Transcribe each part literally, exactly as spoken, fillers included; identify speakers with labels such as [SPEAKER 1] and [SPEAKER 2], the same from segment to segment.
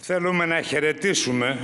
[SPEAKER 1] Θέλουμε να χαιρετήσουμε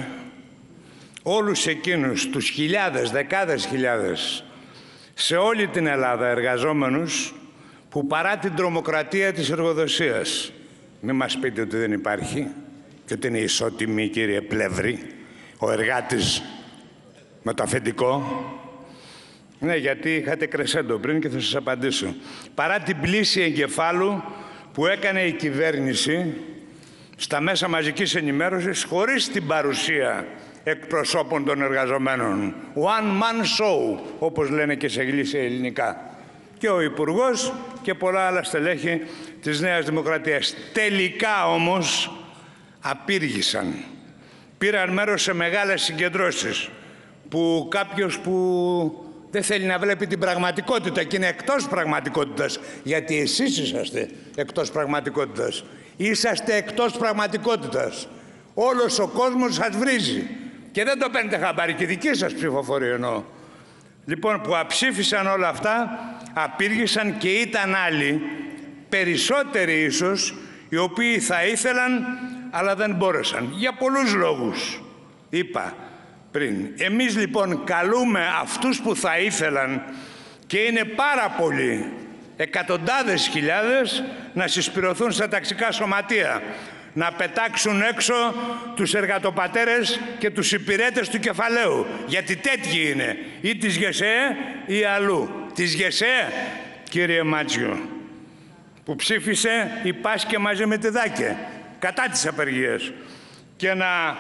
[SPEAKER 1] όλους εκείνους τους χιλιάδες, δεκάδες χιλιάδες σε όλη την Ελλάδα εργαζόμενους που παρά την τρομοκρατία της εργοδοσίας, μην μας πείτε ότι δεν υπάρχει και ότι είναι ισότιμη, κύριε Πλεύρη, ο εργάτης με το αφεντικό. Ναι, γιατί είχατε κρεσέντο πριν και θα σας απαντήσω. Παρά την πλήση εγκεφάλου που έκανε η κυβέρνηση στα μέσα μαζικής ενημέρωσης χωρίς την παρουσία εκπροσώπων των εργαζομένων. One man show, όπως λένε και σε γλύσια ελληνικά. Και ο Υπουργός και πολλά άλλα στελέχη της Νέας Δημοκρατίας. Τελικά όμως απήργησαν. Πήραν μέρος σε μεγάλες συγκεντρώσεις που κάποιος που δεν θέλει να βλέπει την πραγματικότητα και είναι εκτός πραγματικότητας, γιατί εσείς είσαστε εκτός πραγματικότητας. Είσαστε εκτός πραγματικότητας. Όλος ο κόσμος σας βρίζει και δεν το παίρνετε χαμπάρι, και δική σας ψηφοφορία εννοώ. Λοιπόν, που αψήφισαν όλα αυτά, απήργησαν και ήταν άλλοι, περισσότεροι ίσως, οι οποίοι θα ήθελαν αλλά δεν μπόρεσαν. Για πολλούς λόγους, είπα πριν. Εμείς λοιπόν καλούμε αυτούς που θα ήθελαν, και είναι πάρα πολλοί, εκατοντάδες χιλιάδες, να συσπηρωθούν στα ταξικά σωματεία, να πετάξουν έξω τους εργατοπατέρες και τους υπηρέτες του κεφαλαίου. Γιατί τέτοιοι είναι, ή της ΓΕΣΕΕ ή αλλού. Της ΓΕΣΕΕ, κύριε Μάτσιο, που ψήφισε η Πάσκε μαζί με τη Δάκε κατά τις απεργίες, και να,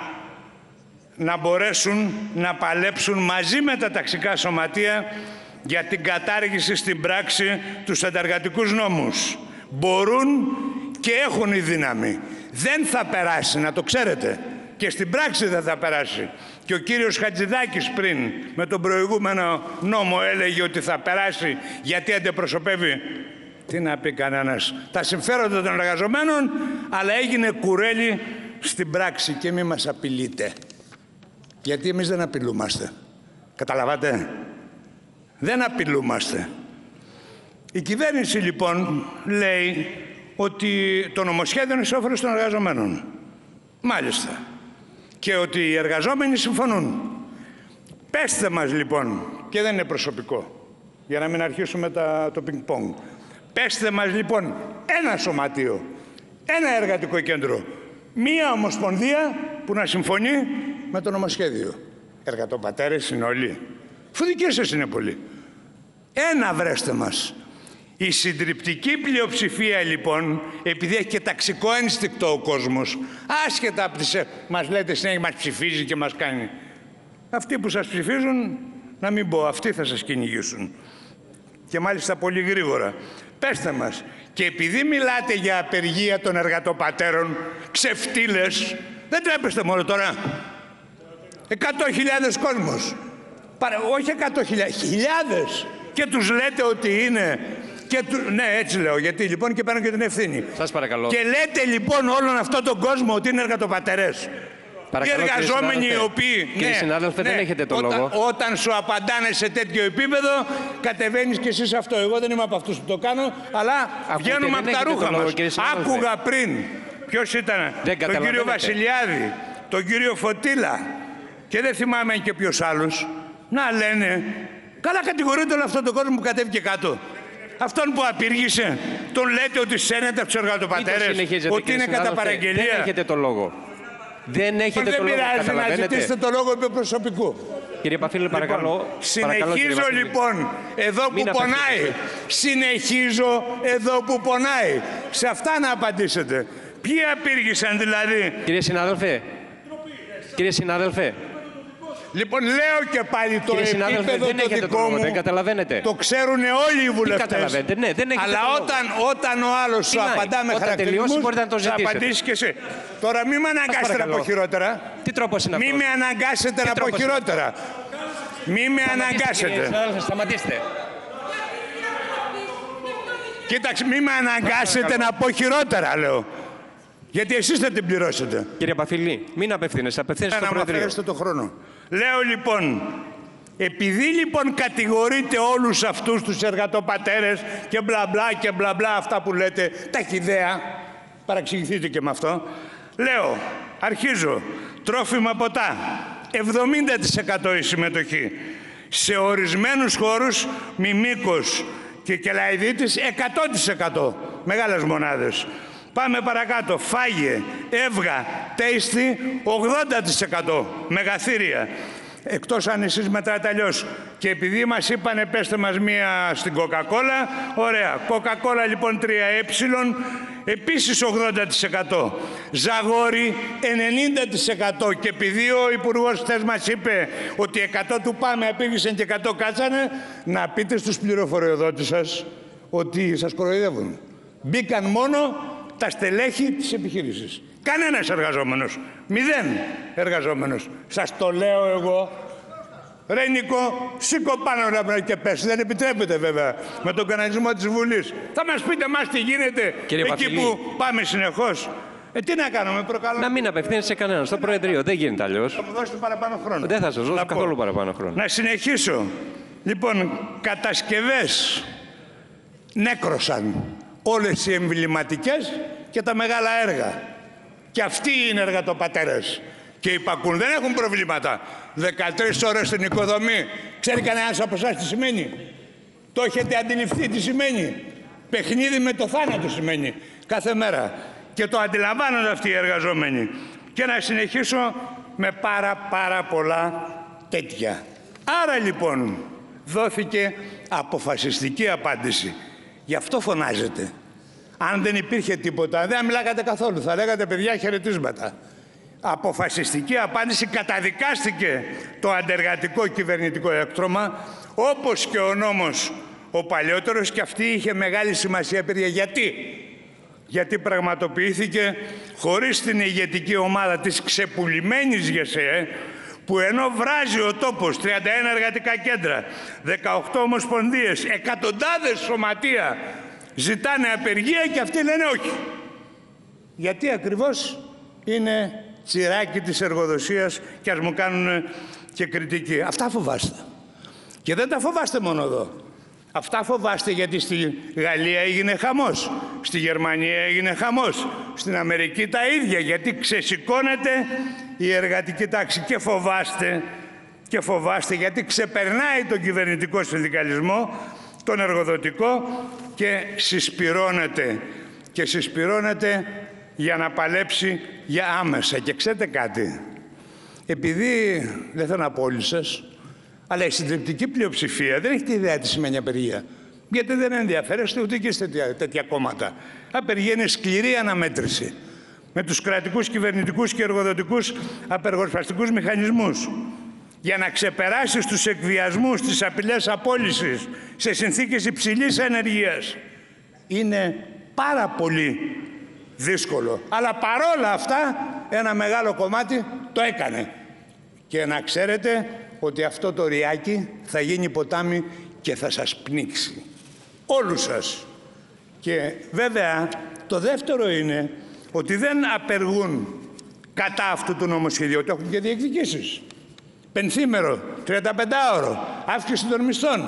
[SPEAKER 1] να μπορέσουν να παλέψουν μαζί με τα ταξικά σωματεία για την κατάργηση στην πράξη τους αντεργατικούς νόμους. Μπορούν και έχουν η δύναμη. Δεν θα περάσει, να το ξέρετε. Και στην πράξη δεν θα περάσει. Και ο κύριος Χατζηδάκης πριν με τον προηγούμενο νόμο έλεγε ότι θα περάσει γιατί αντιπροσωπεύει, τι να πει κανένας, τα συμφέροντα των εργαζομένων, αλλά έγινε κουρέλι στην πράξη. Και μη μας απειλείτε. Γιατί εμείς δεν απειλούμαστε. Καταλαβάτε. Δεν απειλούμαστε. Η κυβέρνηση λοιπόν λέει ότι το νομοσχέδιο είναι σε όφελος των εργαζομένων. Μάλιστα. Και ότι οι εργαζόμενοι συμφωνούν. Πέστε μας λοιπόν, και δεν είναι προσωπικό, για να μην αρχίσουμε τα, το πινκ-πονγκ. Πέστε μας λοιπόν ένα σωματείο, ένα εργατικό κέντρο, μία ομοσπονδία που να συμφωνεί με το νομοσχέδιο. Εργατοπατέρες είναι όλοι. Φου δικές σας είναι πολλοί. Ένα βρέστε μας. Η συντριπτική πλειοψηφία λοιπόν, επειδή έχει και ταξικό ένστικτο ο κόσμος, άσχετα από τις, μας λέτε συνέχεια, μας ψηφίζει και μας κάνει. Αυτοί που σας ψηφίζουν, να μην πω, αυτοί θα σας κυνηγήσουν. Και μάλιστα πολύ γρήγορα. Πέστε μας. Και επειδή μιλάτε για απεργία των εργατοπατέρων, ξεφτύλες, δεν τρέπεστε μόνο τώρα. Εκατό χιλιάδες κόσμος. Παρα, όχι εκατό χιλιάδες, χιλιάδες. Και τους λέτε ότι είναι... Και του... Ναι, έτσι λέω, γιατί λοιπόν και παίρνω και την ευθύνη.
[SPEAKER 2] Σας παρακαλώ.
[SPEAKER 1] Και λέτε λοιπόν όλον αυτόν τον κόσμο ότι είναι εργατοπατέρες.
[SPEAKER 2] Παρακαλώ,
[SPEAKER 1] οι εργαζόμενοι οι οποίοι...
[SPEAKER 2] Κύριε
[SPEAKER 1] ναι,
[SPEAKER 2] συνάδελφε,
[SPEAKER 1] ναι,
[SPEAKER 2] δεν έχετε το
[SPEAKER 1] όταν,
[SPEAKER 2] λόγο.
[SPEAKER 1] Όταν σου απαντάνε σε τέτοιο επίπεδο, κατεβαίνεις και εσύ σε αυτό. Εγώ δεν είμαι από αυτούς που το κάνω, αλλά
[SPEAKER 2] Ακούτε,
[SPEAKER 1] βγαίνουμε από τα ρούχα
[SPEAKER 2] λόγο,
[SPEAKER 1] μας. Άκουγα πριν. Ποιος ήταν? Τον κύριο Βασιλιάδη, τον κύριο Φωτίλα. Και δεν θυμάμαι και ποιος άλλος. Να λένε, καλά κατηγορείται όλο αυτόν τον κόσμο που κατέβηκε κάτω. Αυτόν που απήργησε, τον λέτε ότι σένεται από τους εργατοπατέρες, ότι είναι κατά παραγγελία.
[SPEAKER 2] Δεν έχετε το λόγο. Δεν έχετε
[SPEAKER 1] δεν
[SPEAKER 2] το λόγο.
[SPEAKER 1] Δεν πειράζει να ζητήσετε το λόγο επί προσωπικού.
[SPEAKER 2] Κύριε Παφίλη, παρακαλώ.
[SPEAKER 1] Λοιπόν, συνεχίζω
[SPEAKER 2] παρακαλώ,
[SPEAKER 1] λοιπόν εδώ που
[SPEAKER 2] Μην
[SPEAKER 1] πονάει.
[SPEAKER 2] απαντήσετε.
[SPEAKER 1] Συνεχίζω εδώ που πονάει. Σε αυτά να απαντήσετε. Ποιοι απήργησαν δηλαδή?
[SPEAKER 2] Κύριε συνάδελφε. Κύριε συνάδελφε.
[SPEAKER 1] Λοιπόν, λέω και πάλι το επίπεδο
[SPEAKER 2] δεν
[SPEAKER 1] το
[SPEAKER 2] δικό
[SPEAKER 1] το
[SPEAKER 2] μου,
[SPEAKER 1] μου,
[SPEAKER 2] δεν καταλαβαίνετε.
[SPEAKER 1] Το ξέρουν όλοι οι βουλευτές.
[SPEAKER 2] Ναι, δεν
[SPEAKER 1] αλλά όταν, όταν ο άλλος σου απαντά με χαρακτηρισμούς, θα απαντήσεις και εσύ. Τώρα μην με αναγκάσετε να πω χειρότερα.
[SPEAKER 2] Τι τρόπος είναι αυτός?
[SPEAKER 1] Μην με αναγκάσετε να πω χειρότερα. Μην με αναγκάσετε.
[SPEAKER 2] Σταματήστε.
[SPEAKER 1] Κοίταξε, μην με αναγκάσετε να πω χειρότερα, λέω. Γιατί εσείς θα την πληρώσετε.
[SPEAKER 2] Κύριε Παφίλη, μην απευθύνεσαι, απευθύνεσαι στο Προεδρείο.
[SPEAKER 1] Να μου αφαιρέσετε το χρόνο. Λέω λοιπόν, επειδή λοιπόν κατηγορείτε όλους αυτούς τους εργατοπατέρες και μπλα μπλα και μπλα μπλα, αυτά που λέτε, τα χυδαία, παραξηγηθείτε και με αυτό, λέω, Αρχίζω. Τρόφιμα ποτά. εβδομήντα τοις εκατό η συμμετοχή. Σε ορισμένους χώρους, Μιμίκος και Κελαϊδίτης, εκατό τοις εκατό. Μεγάλες μονάδες. Πάμε παρακάτω. Φάγε, Εύγα, Τέιστη, ογδόντα τοις εκατό. Μεγαθύρια. Εκτός αν εσείς μετράτε αλλιώς. Και επειδή μας είπανε πέστε μας μία στην Coca-Cola, ωραία. Coca-Cola λοιπόν τρία ε, επίσης ογδόντα τοις εκατό. Ζαγόρι ενενήντα τοις εκατό. Και επειδή ο Υπουργός χθες μας είπε ότι εκατό του πάμε, απήγησαν και εκατό κάτσανε, να πείτε στους πληροφοριοδότες σας ότι σας κοροϊδεύουν. Μπήκαν μόνο τα στελέχη της επιχείρησης. Κανένας εργαζόμενος. Μηδέν εργαζόμενος. Σας το λέω εγώ. Ρε Νίκο, σήκω πάνω και πες. Δεν επιτρέπεται βέβαια με τον κανονισμό της Βουλής. Θα μας πείτε μας τι γίνεται. Κύριε εκεί Βαφιλή, που πάμε συνεχώς. Ε, τι να κάνουμε, προκαλώ. Να μην απευθύνεσαι σε κανέναν, στο Προεδρείο. Δεν γίνεται αλλιώς. Θα μου δώσετε παραπάνω χρόνο. Δεν θα σας δώσω καθόλου παραπάνω χρόνο. Να συνεχίσω. Λοιπόν, κατασκευές νέκρωσαν όλες οι εμβληματικές και τα μεγάλα έργα. Και αυτοί είναι εργατοπατέρες. Και υπακούν, δεν έχουν προβλήματα. δεκατρείς ώρες στην οικοδομή. Ξέρει κανένας από εσάς τι σημαίνει? Το έχετε αντιληφθεί τι σημαίνει? Παιχνίδι με το θάνατο σημαίνει κάθε μέρα. Και το αντιλαμβάνονται αυτοί οι εργαζόμενοι. Και να συνεχίσω με πάρα πάρα πολλά τέτοια. Άρα λοιπόν δόθηκε αποφασιστική απάντηση. Γι' αυτό φωνάζετε. Αν δεν υπήρχε τίποτα, δεν μιλάγατε καθόλου. Θα λέγατε παιδιά χαιρετίσματα. Αποφασιστική απάντηση, καταδικάστηκε το αντεργατικό κυβερνητικό έκτρωμα, όπως και ο νόμος ο παλιότερος, και αυτή είχε μεγάλη σημασία, παιδιά. Γιατί? Γιατί πραγματοποιήθηκε χωρίς την ηγετική ομάδα της ξεπουλημένης ΓΕΣΕ, που ενώ βράζει ο τόπος τριάντα ένα εργατικά κέντρα, δεκαοκτώ ομοσπονδίες, εκατοντάδες σωματεία ζητάνε απεργία και αυτοί λένε όχι. Γιατί ακριβώς είναι τσιράκι της εργοδοσίας και ας μου κάνουν και κριτική. Αυτά φοβάστε. Και δεν τα φοβάστε μόνο εδώ. Αυτά φοβάστε γιατί στη Γαλλία έγινε χαμός, στη Γερμανία έγινε χαμός, στην Αμερική τα ίδια, γιατί ξεσηκώνεται η εργατική τάξη. Και φοβάστε, και φοβάστε γιατί ξεπερνάει τον κυβερνητικό συνδικαλισμό, τον εργοδοτικό, και συσπυρώνεται. Και συσπυρώνεται για να παλέψει για άμεσα. Και ξέρετε κάτι, επειδή δεν θέλω να πω όλοι σας, αλλά η συντριπτική πλειοψηφία δεν έχει τη ιδέα τι σημαίνει απεργία. Γιατί δεν ενδιαφέρεστε ούτε και σε τέτοια, τέτοια κόμματα. Απεργία είναι σκληρή αναμέτρηση με τους κρατικούς, κυβερνητικούς και εργοδοτικούς απεργοσπαστικούς μηχανισμούς. Για να ξεπεράσεις τους εκβιασμούς, τις απειλές απόλυσης σε συνθήκες υψηλής ενεργείας. Είναι πάρα πολύ δύσκολο. Αλλά παρόλα αυτά ένα μεγάλο κομμάτι το έκανε. Και να ξέρετε ότι αυτό το ριάκι θα γίνει ποτάμι και θα σας πνίξει. Όλους σας. Και βέβαια το δεύτερο είναι ότι δεν απεργούν κατά αυτού του νομοσχεδίου, ότι έχουν και διεκδικήσεις. Πενθήμερο, τριανταπεντάωρο, αύξηση των μισθών,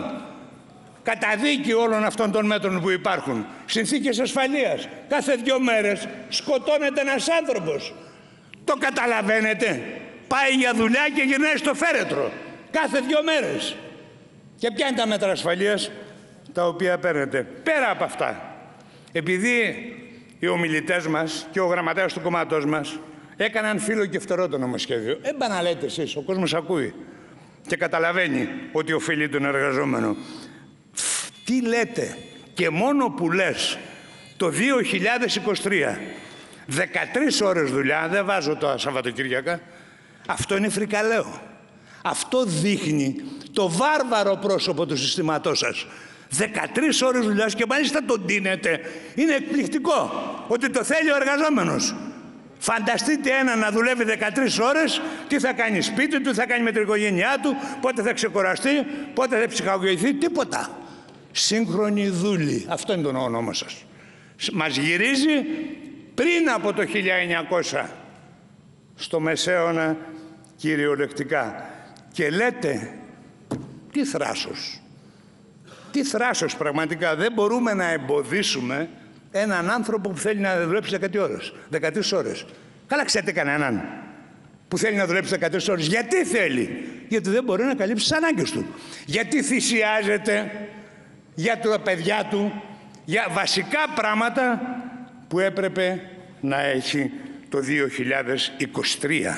[SPEAKER 1] καταδίκη όλων αυτών των μέτρων που υπάρχουν, συνθήκες ασφαλείας. Κάθε δύο μέρες σκοτώνεται ένας άνθρωπος. Το καταλαβαίνετε? Πάει για δουλειά και γυρνάει στο φέρετρο. Κάθε δύο μέρες. Και ποια είναι τα μέτρα ασφαλείας τα οποία παίρνετε? Πέρα από αυτά, επειδή οι ομιλητές μας και ο γραμματέας του κόμματός μας έκαναν φύλλο και φτερό το νομοσχέδιο. Έμπα να λέτε εσείς, ο κόσμος ακούει και καταλαβαίνει ότι οφείλει τον εργαζόμενο. Τι λέτε? Και μόνο που λες το δύο χιλιάδες είκοσι τρία δεκατρείς ώρες δουλειά, δεν βάζω τα Σαββατοκύριακα, αυτό είναι φρικαλαίο. Αυτό δείχνει το βάρβαρο πρόσωπο του συστήματός σας. δεκατρείς ώρες δουλειάς και μάλιστα τον τίνετε. Είναι εκπληκτικό ότι το θέλει ο εργαζόμενος. Φανταστείτε ένα να δουλεύει δεκατρείς ώρες, τι θα κάνει σπίτι του, τι θα κάνει με την οικογένειά του, πότε θα ξεκουραστεί, πότε θα ψυχαγωγηθεί, τίποτα. Σύγχρονη δούλη, αυτό είναι το όνομα σας. Μας γυρίζει πριν από το χίλια εννιακόσια, στο Μεσαίωνα κυριολεκτικά. Και λέτε, τι θράσος, τι θράσος πραγματικά. Δεν μπορούμε να εμποδίσουμε έναν άνθρωπο που θέλει να δουλέψει δεκατρείς ώρες. δεκατρείς ώρες. Καλά, ξέρετε κανέναν που θέλει να δουλέψει δεκατρείς ώρες? Γιατί θέλει? Γιατί δεν μπορεί να καλύψει τις ανάγκες του. Γιατί θυσιάζεται για τα παιδιά του, για βασικά πράγματα που έπρεπε να έχει το δύο χιλιάδες είκοσι τρία.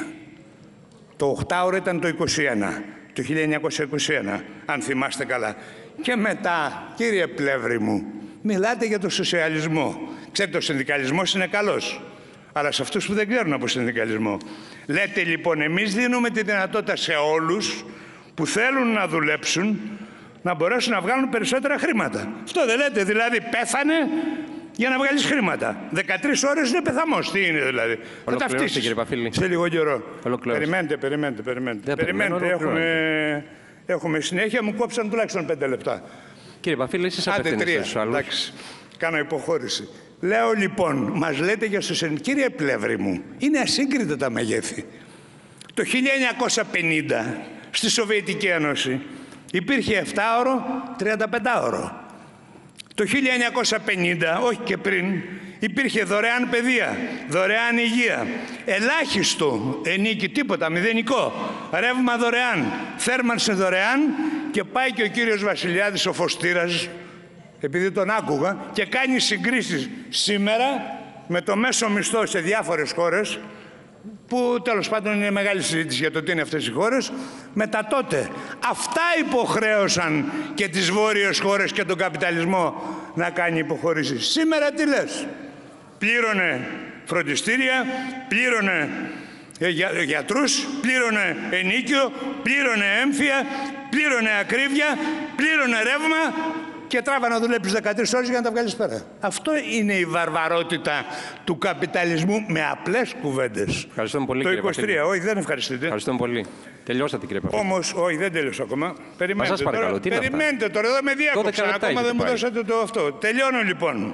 [SPEAKER 1] Το οκτάωρο ήταν το είκοσι ένα, το χίλια εννιακόσια είκοσι ένα, αν θυμάστε καλά. Και μετά, κύριε Πλεύρη μου, μιλάτε για το σοσιαλισμό. Ξέρετε, ο συνδικαλισμός είναι καλός, αλλά σε αυτούς που δεν ξέρουν από συνδικαλισμό. Λέτε λοιπόν, εμείς δίνουμε τη δυνατότητα σε όλους που θέλουν να δουλέψουν να μπορέσουν να βγάλουν περισσότερα χρήματα. Αυτό δεν λέτε? Δηλαδή πέθανε για να βγάλεις χρήματα. δεκατρείς ώρες είναι πεθαμός. Τι είναι δηλαδή? Θα ταυτίσεις
[SPEAKER 2] κύριε Παφίλη.
[SPEAKER 1] σε λίγο καιρό. Περιμένετε, περιμένετε, περιμένετε. περιμένετε. Έχουμε, έχουμε συνέχεια. Μου κόψαν τουλάχιστον πέντε λεπτά.
[SPEAKER 2] Κύριε Παφίλη, εσείς απευθύνεστε στους άλλους.
[SPEAKER 1] Εντάξει, κάνω υποχώρηση. Λέω λοιπόν, μας λέτε για σοσιαλισμό. Κύριε Πλεύρη μου, είναι ασύγκριτα τα μεγέθη. Το χίλια εννιακόσια πενήντα στη Σοβιετική Ένωση υπήρχε επτάωρο, τριανταπεντάωρο. Το χίλια εννιακόσια πενήντα, όχι και πριν, υπήρχε δωρεάν παιδεία, δωρεάν υγεία, ελάχιστο ενίκη, τίποτα, μηδενικό, ρεύμα δωρεάν, θέρμανση δωρεάν, και πάει και ο κύριος Βασιλιάδης, ο Φωστήρας, επειδή τον άκουγα, και κάνει συγκρίσεις σήμερα με το μέσο μισθό σε διάφορες χώρες, που τέλος πάντων είναι μεγάλη συζήτηση για το τι είναι αυτές οι χώρες, με τα τότε. Αυτά υποχρέωσαν και τις βόρειες χώρες και τον καπιταλισμό να κάνει υποχωρήσεις. Σήμερα τι λες? Πλήρωνε φροντιστήρια, πλήρωνε για, γιατρούς, πλήρωνε ενίκιο, πλήρωνε έμφυα, πλήρωνε ακρίβεια, πλήρωνε ρεύμα, και τράβα να δουλέψεις δεκατρείς ώρες για να τα βγάλεις πέρα. Αυτό είναι η βαρβαρότητα του καπιταλισμού με απλές κουβέντες.
[SPEAKER 2] Ευχαριστούμε πολύ,
[SPEAKER 1] το
[SPEAKER 2] κύριε
[SPEAKER 1] είκοσι τρία,
[SPEAKER 2] Παφίλη.
[SPEAKER 1] όχι, δεν ευχαριστείτε.
[SPEAKER 2] Ευχαριστούμε πολύ. Τελειώσατε, κύριε Παφίλη.
[SPEAKER 1] Όμως, όχι, δεν τελείωσα ακόμα. Περιμένετε.
[SPEAKER 2] Σας παρακαλώ,
[SPEAKER 1] τώρα,
[SPEAKER 2] τι είναι
[SPEAKER 1] περιμένετε
[SPEAKER 2] αυτά?
[SPEAKER 1] τώρα, εδώ με διάκοψαν. Ακόμα δεν μου
[SPEAKER 2] πάλι.
[SPEAKER 1] δώσατε το αυτό. Τελειώνω λοιπόν.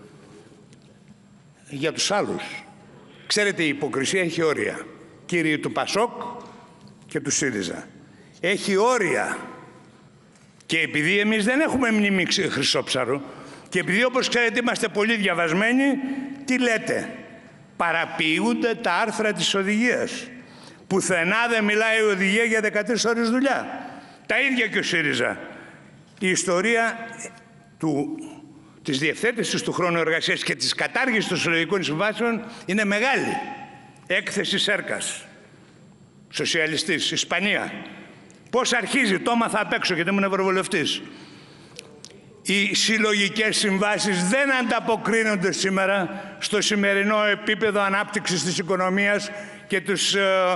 [SPEAKER 1] Για τους άλλους. Ξέρετε, η υποκρισία έχει όρια. Κύριοι του Πασόκ και του ΣΥΡΙΖΑ. Έχει όρια. Και επειδή εμείς δεν έχουμε μνήμη χρυσόψαρου, και επειδή όπως ξέρετε είμαστε πολύ διαβασμένοι, τι λέτε? Παραποιούνται τα άρθρα της οδηγίας. Πουθενά δεν μιλάει η οδηγία για δεκατρείς ώρες δουλειά. Τα ίδια και ο ΣΥΡΙΖΑ. Η ιστορία του, της διευθέτησης του χρόνου εργασίας και της κατάργησης των συλλογικών συμβάσεων είναι μεγάλη. Έκθεση Σέρκας, σοσιαλιστής, Ισπανία. Πώς αρχίζει? Το έμαθα απ' έξω γιατί ήμουν ευρωβουλευτής. Οι συλλογικές συμβάσεις δεν ανταποκρίνονται σήμερα στο σημερινό επίπεδο ανάπτυξης της οικονομίας και, τους, ε,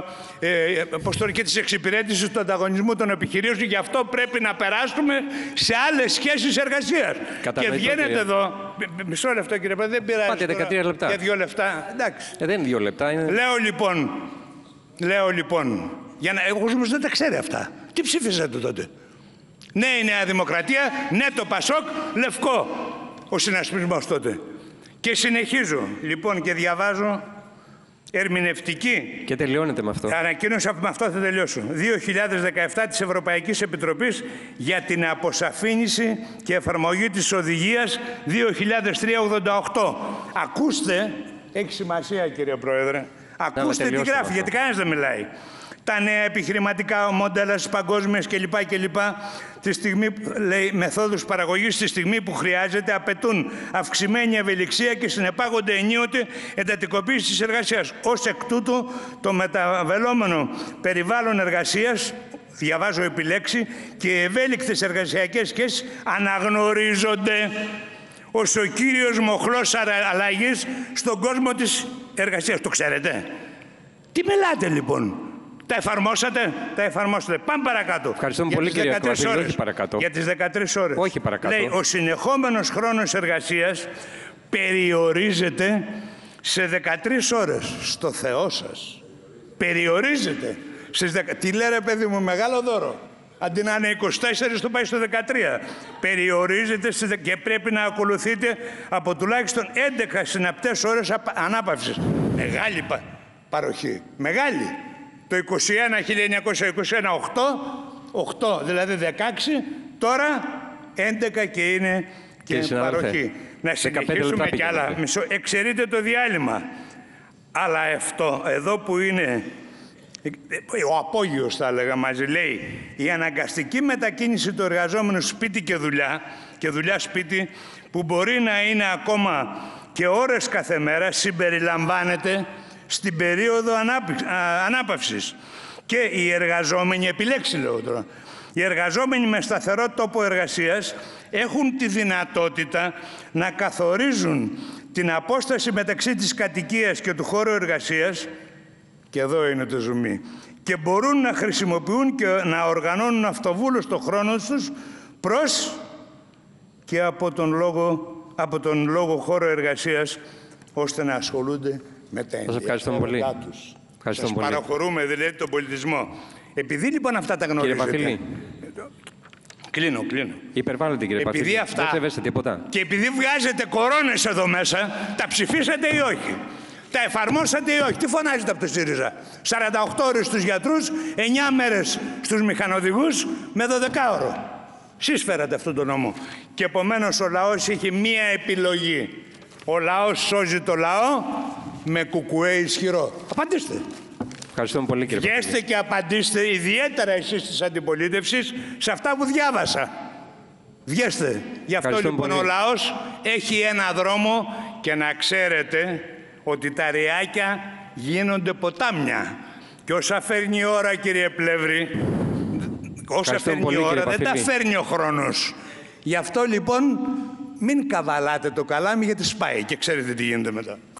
[SPEAKER 1] ε, και της εξυπηρέτησης του ανταγωνισμού των επιχειρήσεων. Γι' αυτό πρέπει να περάσουμε σε άλλες σχέσεις εργασίας. Και βγαίνετε κύριε. Εδώ... Μισό λεπτό, κύριε Πρόεδρε, δεν πειράζει.
[SPEAKER 2] Πάτε δεκατρία λεπτά.
[SPEAKER 1] Για δύο λεπτά. Εντάξει.
[SPEAKER 2] Ε, δεν είναι δύο λεπτά. Είναι...
[SPEAKER 1] Λέω λοιπόν, λέω λοιπόν, για να, εγώ όμως δεν τα ξέρει αυτά. Τι ψήφισατε τότε? Ναι η Νέα Δημοκρατία, ναι το Πασόκ, λευκό ο συνασπισμός τότε. Και συνεχίζω λοιπόν και διαβάζω ερμηνευτική.
[SPEAKER 2] Και τελειώνεται με αυτό.
[SPEAKER 1] Ανακοίνωση, με αυτό θα τελειώσω. δύο χιλιάδες δεκαεπτά της Ευρωπαϊκής Επιτροπής για την αποσαφήνιση και εφαρμογή της οδηγίας δύο χιλιάδες τρία ογδόντα οκτώ. Ακούστε, έχει σημασία κύριε Πρόεδρε, ακούστε τι γράφει, αυτό. Γιατί κανένας δεν μιλάει. Τα νέα επιχειρηματικά μοντέλα στις παγκόσμιες κλπ. κλπ. Τη στιγμή, λέει, μεθόδους παραγωγής στη στιγμή που χρειάζεται απαιτούν αυξημένη ευελιξία και συνεπάγονται ενίοτε εντατικοποίηση της εργασίας. Ως εκ τούτου το μεταβαλλόμενο περιβάλλον εργασίας, διαβάζω επιλέξει, και οι ευέλικτες εργασιακές σχέσεις αναγνωρίζονται ως ο κύριος μοχλός αλλαγής στον κόσμο της εργασίας. Το ξέρετε? Τι μιλάτε λοιπόν? Τα εφαρμόσατε, τα εφαρμόσατε. Πάμε παρακάτω.
[SPEAKER 2] Ευχαριστούμε για πολύ κύριε Παφίλη, όχι παρακάτω.
[SPEAKER 1] Για τις δεκατρείς ώρες.
[SPEAKER 2] Όχι παρακάτω.
[SPEAKER 1] Λέει, ο συνεχόμενος χρόνος εργασίας περιορίζεται σε δεκατρείς ώρες. Στο Θεό σας. Περιορίζεται. Στις δεκα... Τι λέει ρε παιδί μου, μεγάλο δώρο. Αντί να είναι είκοσι τέσσερα, το πάει στο δεκατρία. Περιορίζεται στις... και πρέπει να ακολουθείτε από τουλάχιστον έντεκα συναπτές ώρες ανάπαυσης. Μεγάλη πα... παροχή. Μεγάλη. Το είκοσι ένα, χίλια εννιακόσια είκοσι ένα, οκτώ, οκτώ, δηλαδή δεκαέξι, τώρα έντεκα και είναι και, και παροχή. Να συνεχίσουμε κι άλλα. Μισό, εξαιρείτε το διάλειμμα. Αλλά αυτό εδώ που είναι ο απόγειος, θα έλεγα, μαζί λέει, η αναγκαστική μετακίνηση του εργαζόμενου σπίτι και δουλειά, και δουλειά σπίτι, που μπορεί να είναι ακόμα και ώρες κάθε μέρα, συμπεριλαμβάνεται στην περίοδο ανάπαυσης. Και οι εργαζόμενοι, επιλέξει λέω τώρα, οι εργαζόμενοι με σταθερό τόπο εργασίας έχουν τη δυνατότητα να καθορίζουν την απόσταση μεταξύ της κατοικίας και του χώρου εργασίας, και εδώ είναι το ζουμί, και μπορούν να χρησιμοποιούν και να οργανώνουν αυτοβούλως το χρόνο τους προς και από τον λόγο, από τον λόγο χώρο εργασίας, ώστε να ασχολούνται με τα ενδιαφέροντά τους. Σας παραχωρούμε δηλαδή τον πολιτισμό. Επειδή λοιπόν αυτά τα γνωρίζετε...
[SPEAKER 2] Κύριε Παφίλη.
[SPEAKER 1] Κλείνω, κλείνω.
[SPEAKER 2] Υπερβάλλετε κύριε Παφίλη.
[SPEAKER 1] Επειδή αυτά...
[SPEAKER 2] Δεν σέβεστε τίποτα.
[SPEAKER 1] Και επειδή βγάζετε κορώνες εδώ μέσα, τα ψηφίσατε ή όχι? Τα εφαρμόσατε ή όχι? Τι φωνάζετε από το ΣΥΡΙΖΑ? σαράντα οκτώ ώρες στους γιατρούς, εννιά μέρες στους μηχανοδηγούς με δωδεκάωρο. Εσείς φέρατε αυτόν τον νόμο. Και επομένως ο λαός έχει μία επιλογή. Ο λαός σώζει το λαό με κουκουέ ισχυρό. Απαντήστε.
[SPEAKER 2] Ευχαριστούμε πολύ κύριε Παφίλη.
[SPEAKER 1] Βγέστε και απαντήστε, ιδιαίτερα εσείς της αντιπολίτευσης, σε αυτά που διάβασα. Βγέστε. Γι' αυτό λοιπόν πολύ. Ο λαός έχει ένα δρόμο, και να ξέρετε ότι τα ριάκια γίνονται ποτάμια. Και όσα φέρνει η ώρα, κύριε Πλεύρη, όσα φέρνει η ώρα δεν τα φέρνει ο χρόνος. Γι' αυτό λοιπόν μην καβαλάτε το καλάμι, γιατί σπάει και ξέρετε τι γίνεται μετά.